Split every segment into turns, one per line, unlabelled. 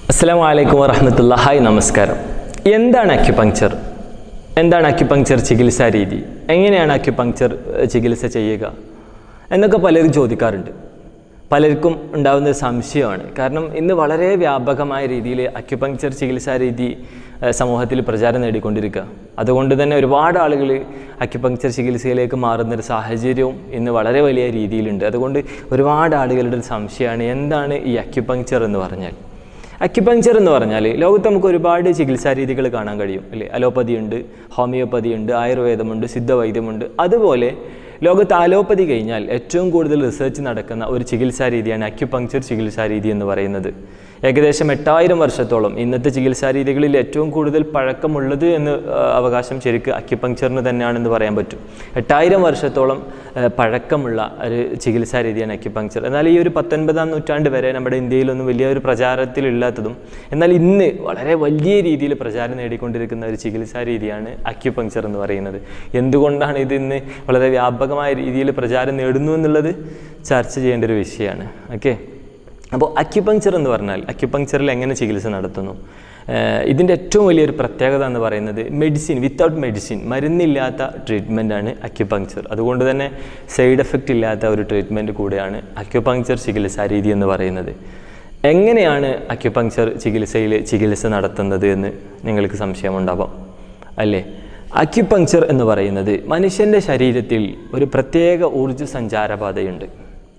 അസ്സലാമു വറഹ്മത്തുള്ളാഹി. ഹായ്, നമസ്കാരം. എന്താണ് അക്യുപങ്ക്ചർ? എന്താണ് അക്യുപങ്ക്ചർ ചികിത്സാ രീതി? എങ്ങനെയാണ് അക്യുപങ്ക്ചർ ചികിത്സ ചെയ്യുക എന്നൊക്കെ പലരും ചോദിക്കാറുണ്ട്. പലർക്കും ഉണ്ടാകുന്ന സംശയമാണ്. കാരണം ഇന്ന് വളരെ വ്യാപകമായ രീതിയിൽ അക്യുപങ്ക്ചർ ചികിത്സാ രീതി സമൂഹത്തിൽ പ്രചാരം നേടിക്കൊണ്ടിരിക്കുക. അതുകൊണ്ട് തന്നെ ഒരുപാട് ആളുകൾ അക്യുപങ്ക്ചർ ചികിത്സയിലേക്ക് മാറുന്നൊരു സാഹചര്യവും ഇന്ന് വളരെ വലിയ രീതിയിലുണ്ട്. അതുകൊണ്ട് ഒരുപാട് ആളുകളുടെ സംശയമാണ്, എന്താണ് ഈ അക്യുപങ്ക്ചർ എന്ന് പറഞ്ഞാൽ? അക്യുപങ്ക്ചർ എന്ന് പറഞ്ഞാൽ ലോകത്ത് നമുക്ക് ഒരുപാട് ചികിത്സാ രീതികൾ കാണാൻ കഴിയും, അല്ലേ? അലോപ്പതി ഉണ്ട്, ഹോമിയോപ്പതി ഉണ്ട്, ആയുർവേദമുണ്ട്, സിദ്ധവൈദ്യമുണ്ട്. അതുപോലെ ലോകത്ത് അലോപ്പതി കഴിഞ്ഞാൽ ഏറ്റവും കൂടുതൽ റിസർച്ച് നടക്കുന്ന ഒരു ചികിത്സാ രീതിയാണ് അക്യുപങ്ക്ചർ ചികിത്സാ രീതി എന്ന് പറയുന്നത്. ഏകദേശം 8000 വർഷത്തോളം ഇന്നത്തെ ചികിത്സാ രീതികളിൽ ഏറ്റവും കൂടുതൽ പഴക്കമുള്ളത് എന്ന് അവകാശം ശരിക്ക് അക്യുപങ്ക്ചറിന് തന്നെയാണെന്ന് പറയാൻ പറ്റും. 8000 വർഷത്തോളം പഴക്കമുള്ള ഒരു ചികിത്സാ രീതിയാണ് അക്യുപങ്ക്ചർ. എന്നാൽ ഈ ഒരു 19ാം നൂറ്റാണ്ട് വരെ നമ്മുടെ ഇന്ത്യയിലൊന്നും വലിയൊരു പ്രചാരത്തിലില്ലാത്തതും എന്നാൽ ഇന്ന് വളരെ വലിയ രീതിയിൽ പ്രചാരം നേടിക്കൊണ്ടിരിക്കുന്ന ഒരു ചികിത്സാ രീതിയാണ് അക്യുപങ്ക്ചർ എന്ന് പറയുന്നത്. എന്തുകൊണ്ടാണ് ഇത് ഇന്ന് വളരെ വ്യാപകമായ രീതിയിൽ പ്രചാരം നേടുന്നു എന്നുള്ളത് ചർച്ച ചെയ്യേണ്ട ഒരു വിഷയമാണ്. ഓക്കെ, അപ്പോൾ അക്യുപങ്ക്ചർ എന്ന് പറഞ്ഞാൽ അക്യുപങ്ക്ചറിൽ എങ്ങനെ ചികിത്സ നടത്തുന്നു? ഇതിൻ്റെ ഏറ്റവും വലിയൊരു പ്രത്യേകത എന്ന് പറയുന്നത് വിത്തൗട്ട് മെഡിസിൻ, മരുന്നില്ലാത്ത ട്രീറ്റ്മെൻറ്റാണ് അക്യുപങ്ക്ചർ. അതുകൊണ്ട് തന്നെ സൈഡ് എഫക്റ്റ് ഇല്ലാത്ത ഒരു ട്രീറ്റ്മെൻറ്റ് കൂടെയാണ് അക്യുപങ്ക്ചർ ചികിത്സാ രീതി എന്ന് പറയുന്നത്. എങ്ങനെയാണ് അക്യുപങ്ക്ചർ ചികിത്സ നടത്തുന്നത് എന്ന് നിങ്ങൾക്ക് സംശയമുണ്ടാവാം, അല്ലേ? അക്യുപങ്ക്ചർ എന്ന് പറയുന്നത് മനുഷ്യൻ്റെ ശരീരത്തിൽ ഒരു പ്രത്യേക ഊർജ്ജ സഞ്ചാരപാതയുണ്ട്.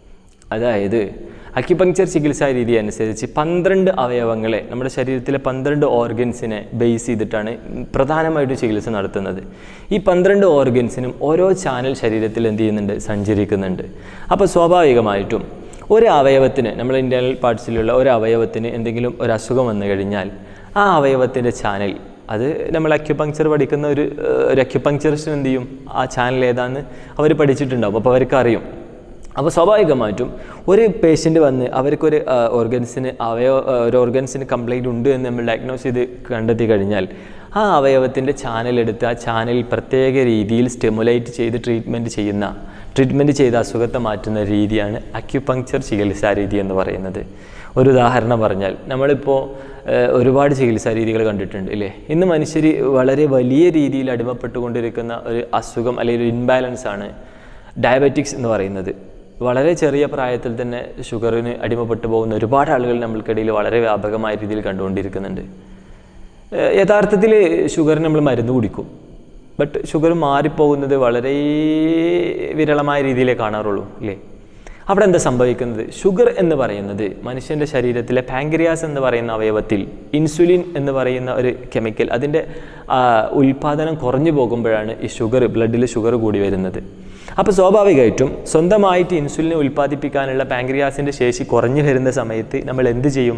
അതായത് അക്യുപങ്ക്ചർ ചികിത്സാ രീതി അനുസരിച്ച് 12 അവയവങ്ങളെ, നമ്മുടെ ശരീരത്തിലെ 12 ഓർഗൻസിനെ ബേസ് ചെയ്തിട്ടാണ് പ്രധാനമായിട്ട് ചികിത്സ നടത്തുന്നത്. ഈ 12 ഓർഗൻസിനും ഓരോ ചാനൽ ശരീരത്തിൽ എന്ത് ചെയ്യുന്നുണ്ട്? സഞ്ചരിക്കുന്നുണ്ട്. അപ്പോൾ സ്വാഭാവികമായിട്ടും ഒരു അവയവത്തിന്, നമ്മുടെ ഇൻറ്റേർണൽ പാർട്സിലുള്ള ഒരു അവയവത്തിന് എന്തെങ്കിലും ഒരു അസുഖം വന്നു കഴിഞ്ഞാൽ ആ അവയവത്തിൻ്റെ ചാനൽ, അത് നമ്മൾ അക്യുപങ്ക്ചർ പഠിക്കുന്ന ഒരു അക്യുപങ്ക്ചറിസ്റ്റ് എന്ത് ചെയ്യും? ആ ചാനൽ ഏതാണെന്ന് അവർ പഠിച്ചിട്ടുണ്ടാവും, അപ്പോൾ അവർക്ക് അറിയും. അപ്പോൾ സ്വാഭാവികമായിട്ടും ഒരു പേഷ്യൻ്റ് വന്ന് അവർക്കൊരു ഓർഗൻസിന് കംപ്ലൈൻറ്റ് ഉണ്ട് എന്ന് നമ്മൾ ഡയഗ്നോസ് ചെയ്ത് കണ്ടെത്തി കഴിഞ്ഞാൽ ആ അവയവത്തിൻ്റെ ചാനലെടുത്ത് ആ ചാനൽ പ്രത്യേക രീതിയിൽ സ്റ്റിമുലേറ്റ് ചെയ്ത് ട്രീറ്റ്മെൻറ്റ് ചെയ്ത് അസുഖത്തെ മാറ്റുന്ന രീതിയാണ് അക്യുപങ്ക്ചർ ചികിത്സാ രീതി എന്ന് പറയുന്നത്. ഒരു ഉദാഹരണം പറഞ്ഞാൽ, നമ്മളിപ്പോൾ ഒരുപാട് ചികിത്സാ രീതികൾ കണ്ടിട്ടുണ്ട്, ഇല്ലേ? ഇന്ന് മനുഷ്യർ വളരെ വലിയ രീതിയിൽ അടിമപ്പെട്ടുകൊണ്ടിരിക്കുന്ന ഒരു അസുഖം അല്ലെങ്കിൽ ഒരു ഇൻബാലൻസ് ആണ് ഡയബറ്റിക്സ് എന്ന് പറയുന്നത്. വളരെ ചെറിയ പ്രായത്തിൽ തന്നെ ഷുഗറിന് അടിമപ്പെട്ടു പോകുന്ന ഒരുപാട് ആളുകൾ നമ്മൾക്കിടയിൽ വളരെ വ്യാപകമായ രീതിയിൽ കണ്ടുകൊണ്ടിരിക്കുന്നുണ്ട്. യഥാർത്ഥത്തിൽ ഷുഗറിന് നമ്മൾ മരുന്ന് കുടിക്കും, ബട്ട് ഷുഗർ മാറിപ്പോകുന്നത് വളരെ വിരളമായ രീതിയിലേ കാണാറുള്ളൂ, അല്ലേ? അവിടെ എന്താ സംഭവിക്കുന്നത്? ഷുഗർ എന്ന് പറയുന്നത് മനുഷ്യൻ്റെ ശരീരത്തിലെ പാങ്ക്രിയാസ് എന്ന് പറയുന്ന അവയവത്തിൽ ഇൻസുലിൻ എന്ന് പറയുന്ന ഒരു കെമിക്കൽ, അതിൻ്റെ ഉൽപ്പാദനം കുറഞ്ഞു പോകുമ്പോഴാണ് ഈ ബ്ലഡിൽ ഷുഗർ കൂടി വരുന്നത്. അപ്പോൾ സ്വാഭാവികമായിട്ടും സ്വന്തമായിട്ട് ഇൻസുലിനെ ഉൽപ്പാദിപ്പിക്കാനുള്ള പാങ്ക്രിയാസിൻ്റെ ശേഷി കുറഞ്ഞു വരുന്ന സമയത്ത് നമ്മൾ എന്ത് ചെയ്യും?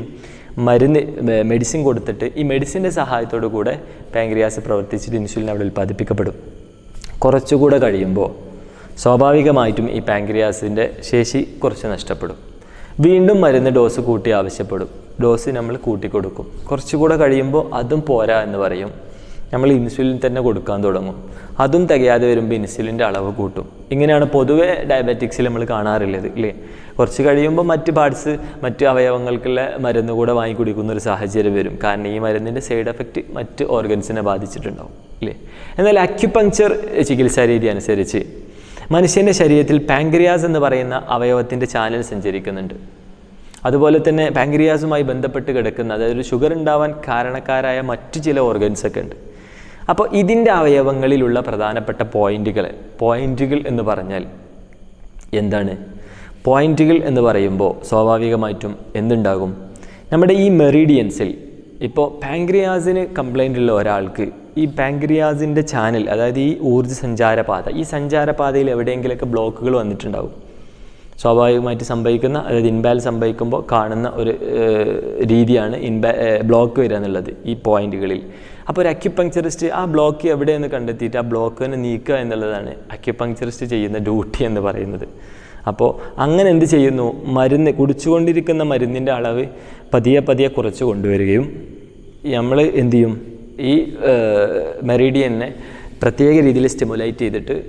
മെഡിസിൻ കൊടുത്തിട്ട് ഈ മെഡിസിൻ്റെ സഹായത്തോടു കൂടെ പാങ്ക്രിയാസ് പ്രവർത്തിച്ചിട്ട് ഇൻസുലിൻ അവിടെ ഉൽപ്പാദിപ്പിക്കപ്പെടും. കുറച്ചുകൂടെ കഴിയുമ്പോൾ സ്വാഭാവികമായിട്ടും ഈ പാങ്ക്രിയാസിൻ്റെ ശേഷി കുറച്ച് നഷ്ടപ്പെടും. വീണ്ടും മരുന്ന് ഡോസ് കൂട്ടി ആവശ്യപ്പെടും. ഡോസ് നമ്മൾ കൂട്ടിക്കൊടുക്കും. കുറച്ചുകൂടെ കഴിയുമ്പോൾ അതും പോരാ എന്ന് പറയും, നമ്മൾ ഇൻസുലിൻ തന്നെ കൊടുക്കാൻ തുടങ്ങും. അതും തികയാതെ വരുമ്പോൾ ഇൻസുലിൻ്റെ അളവ് കൂട്ടും. ഇങ്ങനെയാണ് പൊതുവെ ഡയബറ്റിക്സിൽ നമ്മൾ കാണാറുള്ളത്, ഇല്ലേ? കുറച്ച് കഴിയുമ്പോൾ മറ്റ് അവയവങ്ങൾക്കുള്ള മരുന്ന് കൂടെ വാങ്ങി കുടിക്കുന്ന ഒരു സാഹചര്യം വരും. കാരണം ഈ മരുന്നിൻ്റെ സൈഡ് എഫക്റ്റ് മറ്റ് ഓർഗൻസിനെ ബാധിച്ചിട്ടുണ്ടാവും, ഇല്ലേ? എന്നാൽ അക്യുപങ്ക്ചർ ചികിത്സാ രീതി അനുസരിച്ച് മനുഷ്യൻ്റെ ശരീരത്തിൽ പാങ്ക്രിയാസ് എന്ന് പറയുന്ന അവയവത്തിൻ്റെ ചാനൽ സഞ്ചരിക്കുന്നുണ്ട്. അതുപോലെ തന്നെ പാങ്ക്രിയാസുമായി ബന്ധപ്പെട്ട് കിടക്കുന്ന, അതായത് ഷുഗർ ഉണ്ടാവാൻ കാരണക്കാരായ മറ്റു ചില ഓർഗൻസൊക്കെ ഉണ്ട്. അപ്പോൾ ഇതിൻ്റെ അവയവങ്ങളിലുള്ള പ്രധാനപ്പെട്ട പോയിന്റുകൾ എന്ന് പറഞ്ഞാൽ എന്താണ്? പോയിന്റുകൾ എന്ന് പറയുമ്പോൾ സ്വാഭാവികമായിട്ടും എന്തുണ്ടാകും? നമ്മുടെ ഈ മെറിഡിയൻസിൽ, ഇപ്പോൾ പാങ്ക്രിയാസിന് കംപ്ലൈൻ്റ് ഉള്ള ഒരാൾക്ക് ഈ പാങ്ക്രിയാസിൻ്റെ ചാനൽ, അതായത് ഈ ഊർജ്ജ സഞ്ചാരപാത, ഈ സഞ്ചാരപാതയിൽ എവിടെയെങ്കിലുമൊക്കെ ബ്ലോക്കുകൾ വന്നിട്ടുണ്ടാകും. സ്വാഭാവികമായിട്ട് സംഭവിക്കുന്ന, അതായത് ഇൻബാലൻസ് സംഭവിക്കുമ്പോൾ കാണുന്ന ഒരു രീതിയാണ് ബ്ലോക്ക് വരിക എന്നുള്ളത് ഈ പോയിന്റുകളിൽ. അപ്പോൾ ഒരു അക്യുപങ്ക്ചറിസ്റ്റ് ആ ബ്ലോക്ക് എവിടെയെന്ന് കണ്ടെത്തിയിട്ട് ആ ബ്ലോക്കിനെ നീക്കുക എന്നുള്ളതാണ് അക്യുപങ്ക്ചറിസ്റ്റ് ചെയ്യുന്ന ഡ്യൂട്ടി എന്ന് പറയുന്നത്. അപ്പോൾ അങ്ങനെ എന്ത് ചെയ്യുന്നു? കുടിച്ചുകൊണ്ടിരിക്കുന്ന മരുന്നിൻ്റെ അളവ് പതിയെ കുറച്ച് കൊണ്ടുവരികയും നമ്മൾ എന്ത് ചെയ്യും? ഈ മെറിഡിയനെ പ്രത്യേക രീതിയിൽ സ്റ്റിമുലേറ്റ് ചെയ്തിട്ട്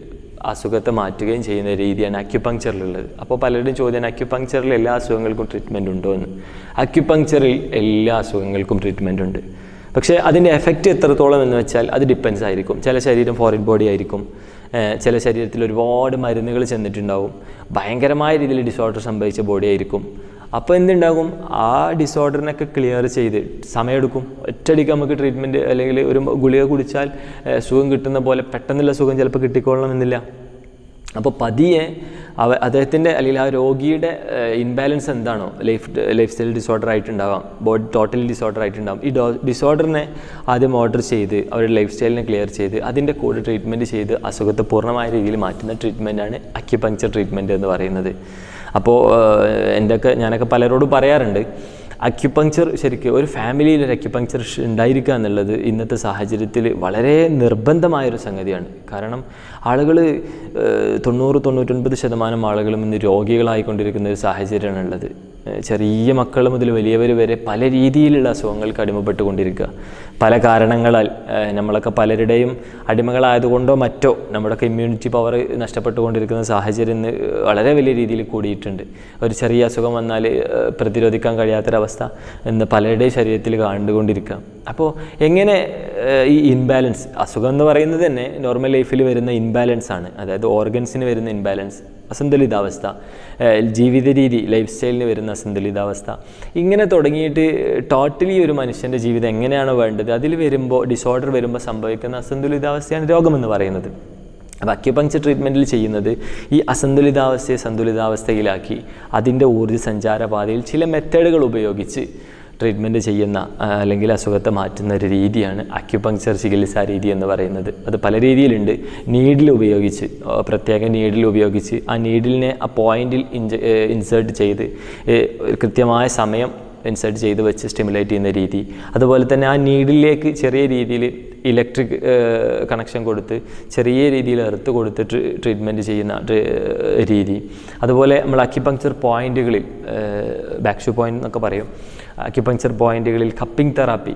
അസുഖത്തെ മാറ്റുകയും ചെയ്യുന്ന രീതിയാണ് അക്യുപങ്ക്ചറിലുള്ളത്. അപ്പോൾ പലരുടെയും ചോദ്യം അക്യുപങ്ക്ചറിൽ എല്ലാ അസുഖങ്ങൾക്കും ട്രീറ്റ്മെൻറ്റ് ഉണ്ടോ എന്ന്. അക്യുപങ്ക്ചറിൽ എല്ലാ അസുഖങ്ങൾക്കും ട്രീറ്റ്മെൻറ്റ് ഉണ്ട്. പക്ഷേ അതിൻ്റെ എഫക്റ്റ് എത്രത്തോളം എന്ന് വെച്ചാൽ അത് ഡിപ്പെൻസ് ആയിരിക്കും. ചില ശരീരം ഫോറിൻ ബോഡി ആയിരിക്കും, ചില ശരീരത്തിൽ ഒരുപാട് മരുന്നുകൾ ചെന്നിട്ടുണ്ടാവും, ഭയങ്കരമായ രീതിയിൽ ഡിസോർഡർ സംഭവിച്ച ബോഡി ആയിരിക്കും. അപ്പോൾ എന്തുണ്ടാകും, ആ ഡിസോർഡറിനൊക്കെ ക്ലിയർ ചെയ്ത് സമയമെടുക്കും. ഒറ്റയടിക്ക് നമുക്ക് ട്രീറ്റ്മെൻറ്റ് അല്ലെങ്കിൽ ഒരു ഗുളിക കുടിച്ചാൽ സുഖം കിട്ടുന്ന പോലെ പെട്ടെന്നുള്ള സുഖം ചിലപ്പോൾ കിട്ടിക്കൊള്ളണമെന്നില്ല. അപ്പോൾ പതിയെ അദ്ദേഹത്തിൻ്റെ അല്ലെങ്കിൽ ആ രോഗിയുടെ ഇൻബാലൻസ് എന്താണോ, ലൈഫ് സ്റ്റൈൽ ഡിസോർഡർ ആയിട്ടുണ്ടാവാം, ബോഡി ടോട്ടലി ഡിസോർഡർ ആയിട്ടുണ്ടാകും. ഈ ഡിസോർഡറിനെ ആദ്യം ഓർഡർ ചെയ്ത് അവരുടെ ലൈഫ് സ്റ്റൈലിനെ ക്ലിയർ ചെയ്ത് അതിൻ്റെ കൂടെ ട്രീറ്റ്മെൻറ്റ് ചെയ്ത് അസുഖത്തെ പൂർണ്ണമായ രീതിയിൽ മാറ്റുന്ന ട്രീറ്റ്മെൻറ്റാണ് അക്യുപങ്ക്ചർ ട്രീറ്റ്മെൻറ്റ് എന്ന് പറയുന്നത്. അപ്പോൾ ഞാനൊക്കെ പലരോടും പറയാറുണ്ട്, അക്യുപങ്ക്ചർ ശരിക്കും ഒരു ഫാമിലിയിൽ ഒരു അക്യുപങ്ക്ചർ ഉണ്ടായിരിക്കുക എന്നുള്ളത് ഇന്നത്തെ സാഹചര്യത്തിൽ വളരെ നിർബന്ധമായൊരു സംഗതിയാണ്. കാരണം ആളുകൾ 90-99% ആളുകളും ഇന്ന് രോഗികളായിക്കൊണ്ടിരിക്കുന്ന ഒരു സാഹചര്യമാണുള്ളത്. ചെറിയ മക്കൾ മുതൽ വലിയവർ വരെ പല രീതിയിലുള്ള അസുഖങ്ങൾക്ക് അടിമപ്പെട്ടുകൊണ്ടിരിക്കുക. പല കാരണങ്ങളാൽ നമ്മളൊക്കെ പലരുടെയും അടിമകളായതുകൊണ്ടോ മറ്റോ നമ്മുടെയൊക്കെ ഇമ്മ്യൂണിറ്റി പവർ നഷ്ടപ്പെട്ടുകൊണ്ടിരിക്കുന്ന സാഹചര്യം ഇന്ന് വളരെ വലിയ രീതിയിൽ കൂടിയിട്ടുണ്ട്. ഒരു ചെറിയ അസുഖം വന്നാൽ പ്രതിരോധിക്കാൻ കഴിയാത്തൊരവസ്ഥ ഇന്ന് പലരുടെയും ശരീരത്തിൽ കണ്ടുകൊണ്ടിരിക്കുക. അപ്പോൾ എങ്ങനെ ഈ ഇൻബാലൻസ്, അസുഖം എന്ന് പറയുന്നത് തന്നെ നോർമൽ ലൈഫിൽ വരുന്ന ഇൻബാലൻസ് ആണ്. അതായത് ഓർഗൻസിന് വരുന്ന ഇൻബാലൻസ്, അസന്തുലിതാവസ്ഥ, ജീവിത രീതി, ലൈഫ് സ്റ്റൈലിന് വരുന്ന അസന്തുലിതാവസ്ഥ, ഇങ്ങനെ തുടങ്ങിയിട്ട് ടോട്ടലി ഒരു മനുഷ്യൻ്റെ ജീവിതം എങ്ങനെയാണോ വേണ്ടത് അതിൽ വരുമ്പോൾ, ഡിസോർഡർ വരുമ്പോൾ സംഭവിക്കുന്ന അസന്തുലിതാവസ്ഥയാണ് രോഗമെന്ന് പറയുന്നത്. അപ്പോൾ അക്യുപങ്ക്ചർ ട്രീറ്റ്മെൻറ്റിൽ ചെയ്യുന്നത് ഈ അസന്തുലിതാവസ്ഥയെ സന്തുലിതാവസ്ഥയിലാക്കി അതിൻ്റെ ഊർജ്ജ സഞ്ചാരപാതയിൽ ചില മെത്തേഡുകൾ ഉപയോഗിച്ച് ട്രീറ്റ്മെൻറ്റ് ചെയ്യുന്ന അല്ലെങ്കിൽ അസുഖത്തെ മാറ്റുന്ന ഒരു രീതിയാണ് അക്യുപങ്ക്ചർ ചികിത്സാ രീതി എന്ന് പറയുന്നത്. അത് പല രീതിയിലുണ്ട്. നീഡിൽ ഉപയോഗിച്ച്, പ്രത്യേക നീഡിൽ ഉപയോഗിച്ച് ആ നീഡിലിനെ ആ പോയിൻറ്റിൽ ഇൻസേർട്ട് ചെയ്ത് കൃത്യമായ സമയം ഇൻസേർട്ട് ചെയ്ത് വെച്ച് സ്റ്റിമുലേറ്റ് ചെയ്യുന്ന രീതി. അതുപോലെ തന്നെ ആ നീഡിലേക്ക് ചെറിയ രീതിയിൽ ഇലക്ട്രിക് കണക്ഷൻ കൊടുത്ത് ചെറിയ രീതിയിൽ എർത്ത് കൊടുത്തിട്ട് ട്രീറ്റ്മെൻറ്റ് ചെയ്യുന്ന രീതി. അതുപോലെ നമ്മൾ അക്യുപങ്ക്ചർ പോയിൻറ്റുകളിൽ, ബാക്ക് ഷൂ പോയിൻ്റ് എന്നൊക്കെ പറയും, അക്യുപങ്ക്ചർ പോയിൻറ്റുകളിൽ കപ്പിംഗ് തെറാപ്പി,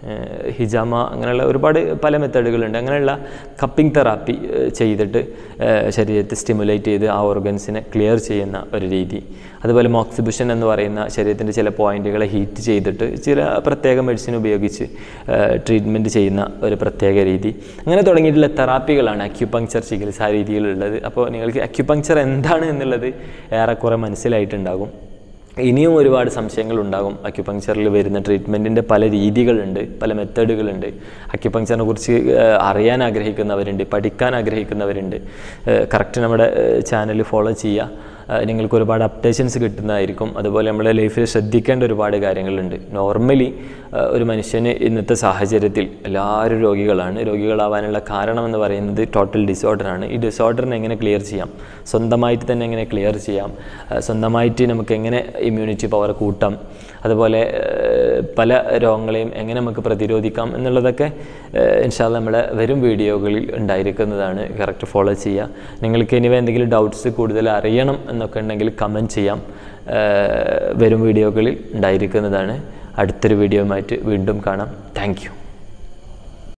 ഹിജാമ, അങ്ങനെയുള്ള ഒരുപാട് പല മെത്തേഡുകളുണ്ട്. അങ്ങനെയുള്ള കപ്പിംഗ് തെറാപ്പി ചെയ്തിട്ട് ശരീരത്തെ സ്റ്റിമുലേറ്റ് ചെയ്ത് ആ ഓർഗൻസിനെ ക്ലിയർ ചെയ്യുന്ന ഒരു രീതി. അതുപോലെ മോക്സിബുഷൻ എന്ന് പറയുന്ന ശരീരത്തിൻ്റെ ചില പോയിൻറ്റുകളെ ഹീറ്റ് ചെയ്തിട്ട് ചില പ്രത്യേക മെഡിസിൻ ഉപയോഗിച്ച് ട്രീറ്റ്മെൻറ്റ് ചെയ്യുന്ന ഒരു പ്രത്യേക രീതി. അങ്ങനെ തുടങ്ങിയിട്ടുള്ള തെറാപ്പികളാണ് അക്യുപങ്ക്ചർ ചികിത്സാ രീതിയിലുള്ളത്. അപ്പോൾ നിങ്ങൾക്ക് അക്യുപങ്ക്ചർ എന്താണ് എന്നുള്ളത് ഏറെക്കുറെ മനസ്സിലായിട്ടുണ്ടാകും. ഇനിയും ഒരുപാട് സംശയങ്ങളുണ്ടാകും. അക്യുപങ്ക്ചറിൽ വരുന്ന ട്രീറ്റ്മെൻറ്റിൻ്റെ പല രീതികളുണ്ട്, പല മെത്തേഡുകളുണ്ട്. അക്യുപങ്ക്ചറിനെ കുറിച്ച് അറിയാൻ ആഗ്രഹിക്കുന്നവരുണ്ട്, പഠിക്കാൻ ആഗ്രഹിക്കുന്നവരുണ്ട്. കറക്റ്റ് നമ്മുടെ ചാനൽ ഫോളോ ചെയ്യുക. നിങ്ങൾക്ക് ഒരുപാട് അപ്ഡേഷൻസ് കിട്ടുന്നതായിരിക്കും. അതുപോലെ നമ്മുടെ ലൈഫിൽ ശ്രദ്ധിക്കേണ്ട ഒരുപാട് കാര്യങ്ങളുണ്ട്. നോർമലി ഒരു മനുഷ്യന് ഇന്നത്തെ സാഹചര്യത്തിൽ എല്ലാവരും രോഗികളാണ്. രോഗികളാവാനുള്ള കാരണം എന്ന് പറയുന്നത് ടോട്ടൽ ഡിസോർഡറാണ്. ഈ ഡിസോർഡറിനെ എങ്ങനെ ക്ലിയർ ചെയ്യാം, സ്വന്തമായിട്ട് തന്നെ എങ്ങനെ ക്ലിയർ ചെയ്യാം, സ്വന്തമായിട്ട് നമുക്ക് എങ്ങനെ ഇമ്മ്യൂണിറ്റി പവർ കൂട്ടാം, അതുപോലെ പല രോഗങ്ങളെയും എങ്ങനെ നമുക്ക് പ്രതിരോധിക്കാം എന്നുള്ളതൊക്കെ ഇൻഷാ അല്ലാഹ് നമ്മുടെ വരും വീഡിയോകളിൽ ഉണ്ടായിരിക്കുന്നതാണ്. കറക്റ്റ് ഫോളോ ചെയ്യുക. നിങ്ങൾക്ക് ഇനി എന്തെങ്കിലും ഡൗട്ട്സ് കൂടുതൽ അറിയണം എന്നൊക്കെ ഉണ്ടെങ്കിൽ കമൻറ്റ് ചെയ്യാം. വരും വീഡിയോകളിൽ ഉണ്ടായിരിക്കുന്നതാണ്. അടുത്തൊരു വീഡിയോയുമായിട്ട് വീണ്ടും കാണാം. Thank U.